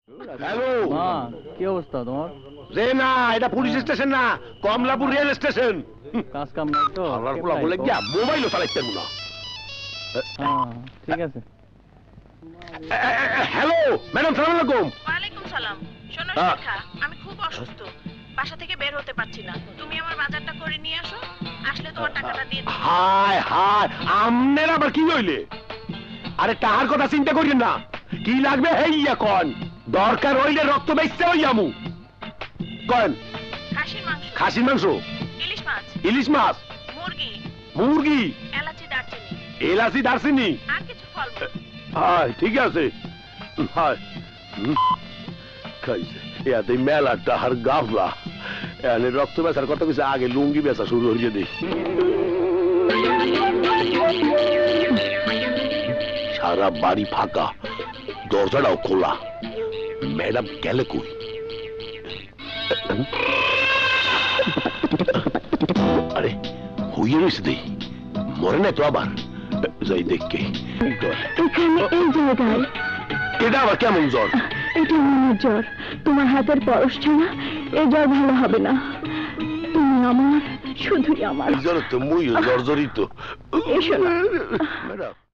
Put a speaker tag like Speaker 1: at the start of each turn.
Speaker 1: Hello
Speaker 2: মা, কি অবস্থা তোমার?
Speaker 1: রে না, এটা পুলিশ স্টেশন না, কমলাপুর রেল স্টেশন।
Speaker 2: কাজ কাম নাই তো?
Speaker 1: আল্লাহর পোলা বলে গিয়া মোবাইলও চালাইতে না।
Speaker 2: হ্যাঁ, ঠিক আছে।
Speaker 1: হ্যালো ম্যাডাম, সালাম আলাইকুম।
Speaker 3: ওয়ালাইকুম সালাম। শোনো
Speaker 1: হ্যাঁ।
Speaker 3: শিখা, আমি খুব অসুস্থ, বাসা থেকে বের হতে পারছি না। তুমি আমার বাজারটা করে নিয়ে আসো, আসলে তোমার টাকাটা দিয়ে দিই।
Speaker 1: হায় হায়, আমনের আবার কি হইলে? আরে টাকার কথা চিন্তা করিয়েন না, কি লাগবে হেইয়া কন, দরকার হইলে রক্ত বেচতে হইয়ামু। কন,
Speaker 3: খাসির মাংস,
Speaker 1: খাসির মাংস,
Speaker 3: ইলিশ মাছ,
Speaker 1: ইলিশ মাছ,
Speaker 3: মুরগি,
Speaker 1: মুরগি,
Speaker 3: এলাচি, দারচিনি,
Speaker 1: এলাচি, দারচিনি।
Speaker 3: আর কিছু ফলমূল।
Speaker 1: হায় ঠিক আছে। হায় খাইছে ইয়াতে মেলা টাহার গাফলা, এনে রক্ত বেচার কথা কিছু আগে লুঙ্গি বেচা শুরু হয়ে দিই। সারা বাড়ি ফাঁকা, দরজাটাও খোলা, ম্যাডাম গেলে কই? আরে হইয়ে রয়েছে দেই, মরে নাই তো আবার? যাই দেখকে।
Speaker 4: এখানে এই জায়গায়
Speaker 1: এটা আবার কেমন জ্বর?
Speaker 4: এটা মনের জ্বর। তোমার হাতের পরশ ছাড়া এই জ্বর ভালো হবে না। তুমি আমার, শুধুই আমার।
Speaker 1: জ্বর তো মুই জ্বর জড়িত।
Speaker 4: এসো না।
Speaker 1: ম্যাডাম